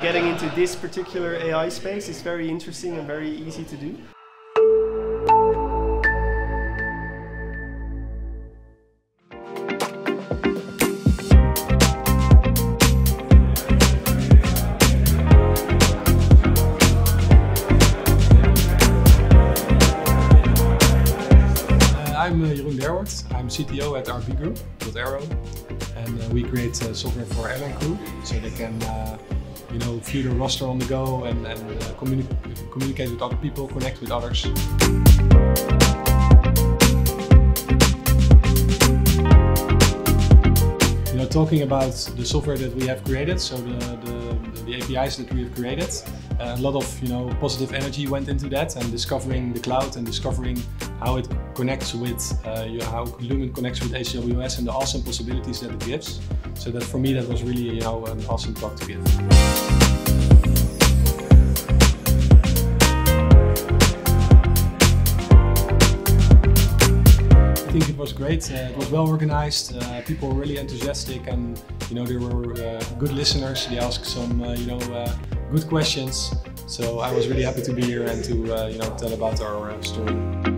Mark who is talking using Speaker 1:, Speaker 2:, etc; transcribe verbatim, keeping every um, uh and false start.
Speaker 1: Getting into this particular A I space is very interesting and very easy to do.
Speaker 2: I'm uh, Jeroen Derwoord. I'm C T O at R P Group with Aero, and uh, we create uh, software for airline crew so they can, uh, you know, view the roster on the go and, and uh, communi communicate with other people, connect with others. You know, talking about the software that we have created, so the, the, the A P Is that we have created, uh, a lot of you know positive energy went into that, and discovering the cloud and discovering how it connects with uh, you know, how Lumen connects with H W S and the awesome possibilities that it gives. So that for me that was really you know an awesome talk to give. I think it was great. Uh, it was well organized. Uh, people were really enthusiastic, and you know they were uh, good listeners. They asked some uh, you know uh, good questions. So I was really happy to be here and to uh, you know tell about our uh, story.